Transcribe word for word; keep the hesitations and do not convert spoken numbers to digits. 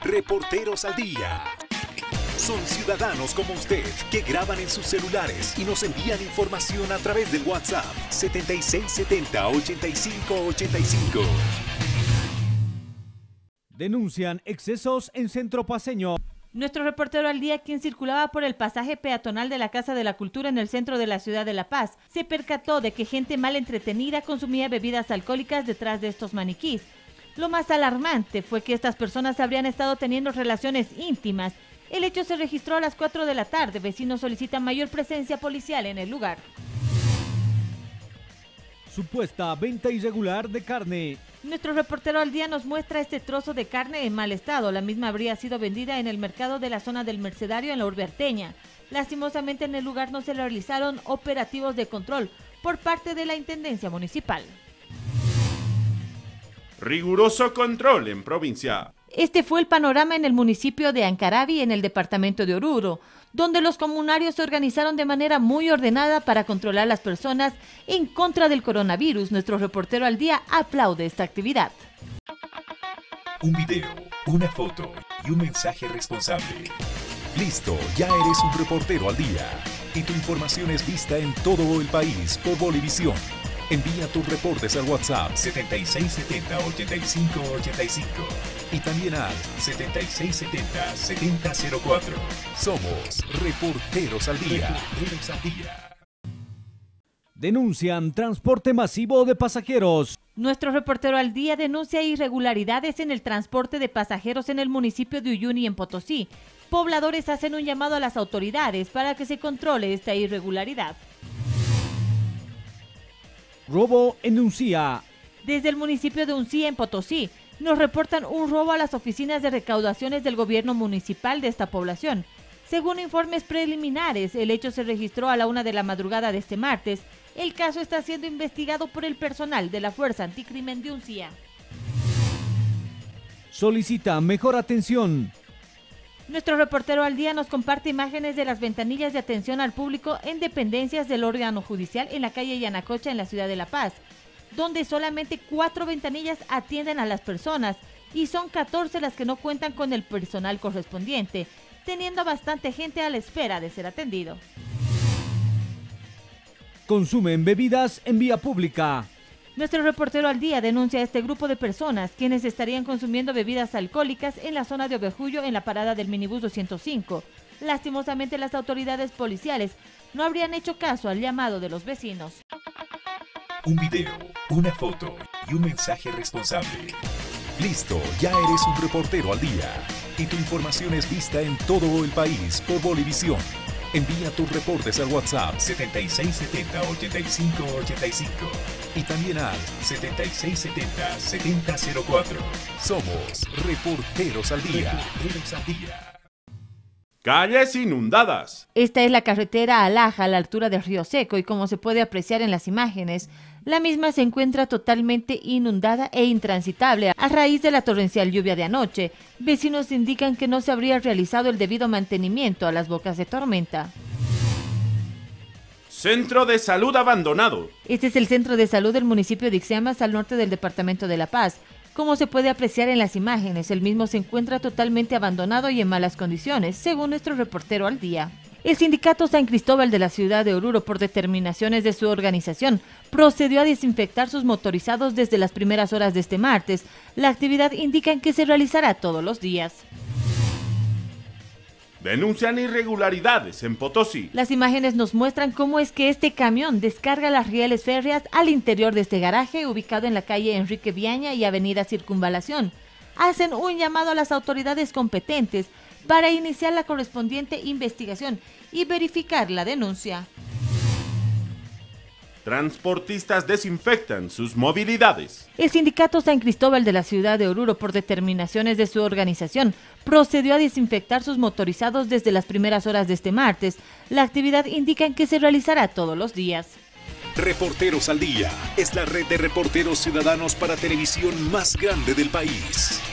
Reporteros al Día. Son ciudadanos como usted que graban en sus celulares y nos envían información a través del WhatsApp setenta y seis setenta, ochenta y cinco ochenta y cinco. Denuncian excesos en Centro Paceño. Nuestro reportero al día, quien circulaba por el pasaje peatonal de la Casa de la Cultura en el centro de la ciudad de La Paz, se percató de que gente mal entretenida consumía bebidas alcohólicas detrás de estos maniquís. Lo más alarmante fue que estas personas habrían estado teniendo relaciones íntimas. El hecho se registró a las cuatro de la tarde. Vecinos solicitan mayor presencia policial en el lugar. Supuesta venta irregular de carne. Nuestro reportero al día nos muestra este trozo de carne en mal estado. La misma habría sido vendida en el mercado de la zona del Mercedario en la urbe arteña. Lastimosamente en el lugar no se realizaron operativos de control por parte de la Intendencia Municipal. Riguroso control en provincia. Este fue el panorama en el municipio de Ancaraví, en el departamento de Oruro, donde los comunarios se organizaron de manera muy ordenada para controlar a las personas en contra del coronavirus. Nuestro reportero al día aplaude esta actividad. Un video, una foto y un mensaje responsable. Listo, ya eres un reportero al día. Y tu información es vista en todo el país por Bolivisión. Envía tus reportes al WhatsApp setenta y seis setenta, ochenta y cinco ochenta y cinco y también al setenta y seis setenta, setenta cero cuatro. Somos Reporteros al Día. Reporteros al Día. Denuncian transporte masivo de pasajeros. Nuestro reportero al día denuncia irregularidades en el transporte de pasajeros en el municipio de Uyuni, en Potosí. Pobladores hacen un llamado a las autoridades para que se controle esta irregularidad. Robo en Uncía. Desde el municipio de Uncía, en Potosí, nos reportan un robo a las oficinas de recaudaciones del gobierno municipal de esta población. Según informes preliminares, el hecho se registró a la una de la madrugada de este martes. El caso está siendo investigado por el personal de la Fuerza Anticrimen de Uncía. Solicita mejor atención. Nuestro reportero al día nos comparte imágenes de las ventanillas de atención al público en dependencias del órgano judicial en la calle Yanacocha, en la ciudad de La Paz, donde solamente cuatro ventanillas atienden a las personas y son catorce las que no cuentan con el personal correspondiente, teniendo bastante gente a la espera de ser atendido. Consumen bebidas en vía pública. Nuestro reportero al día denuncia a este grupo de personas quienes estarían consumiendo bebidas alcohólicas en la zona de Ovejullo, en la parada del minibús doscientos cinco. Lastimosamente las autoridades policiales no habrían hecho caso al llamado de los vecinos. Un video, una foto y un mensaje responsable. Listo, ya eres un reportero al día. Y tu información es vista en todo el país por Bolivisión. Envía tus reportes al WhatsApp setenta y seis setenta, ochenta y cinco ochenta y cinco y también al setenta y seis setenta, setenta cero cuatro. Somos Reporteros al Día. Reporteros al Día. Calles inundadas. Esta es la carretera Alaja, a la altura del Río Seco, y como se puede apreciar en las imágenes, la misma se encuentra totalmente inundada e intransitable a raíz de la torrencial lluvia de anoche. Vecinos indican que no se habría realizado el debido mantenimiento a las bocas de tormenta. Centro de salud abandonado. Este es el centro de salud del municipio de Ixeamas, al norte del departamento de La Paz. Como se puede apreciar en las imágenes, el mismo se encuentra totalmente abandonado y en malas condiciones, según nuestro reportero al día. El sindicato San Cristóbal de la ciudad de Oruro, por determinaciones de su organización, procedió a desinfectar sus motorizados desde las primeras horas de este martes. La actividad indica que se realizará todos los días. Denuncian irregularidades en Potosí. Las imágenes nos muestran cómo es que este camión descarga las rieles férreas al interior de este garaje, ubicado en la calle Enrique Viaña y avenida Circunvalación. Hacen un llamado a las autoridades competentes para iniciar la correspondiente investigación y verificar la denuncia. Transportistas desinfectan sus movilidades. El sindicato San Cristóbal de la ciudad de Oruro, por determinaciones de su organización, procedió a desinfectar sus motorizados desde las primeras horas de este martes. La actividad indica que se realizará todos los días. Reporteros al Día es la red de reporteros ciudadanos para televisión más grande del país.